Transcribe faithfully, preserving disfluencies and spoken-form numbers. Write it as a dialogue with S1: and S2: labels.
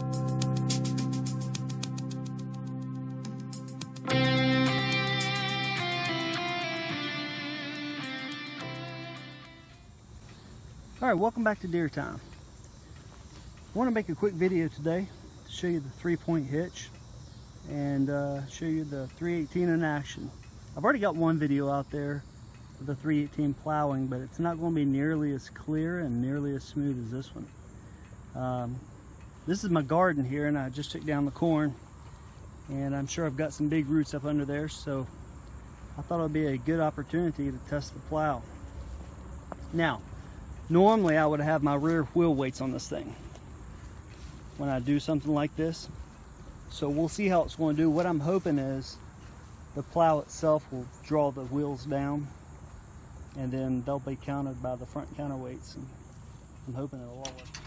S1: Alright, welcome back to Deere Time. I want to make a quick video today to show you the three-point hitch and uh, show you the three eighteen in action. I've already got one video out there of the three eighteen plowing, but it's not going to be nearly as clear and nearly as smooth as this one. Um, this is my garden here, and I just took down the corn, and I'm sure I've got some big roots up under there, so I thought it would be a good opportunity to test the plow. Now, normally I would have my rear wheel weights on this thing when I do something like this. So we'll see how it's going to do. What I'm hoping is the plow itself will draw the wheels down, and then they'll be counted by the front counterweights, and I'm hoping it'll all work.